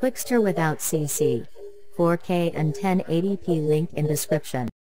Qwikster without CC. 4K and 1080p link in description.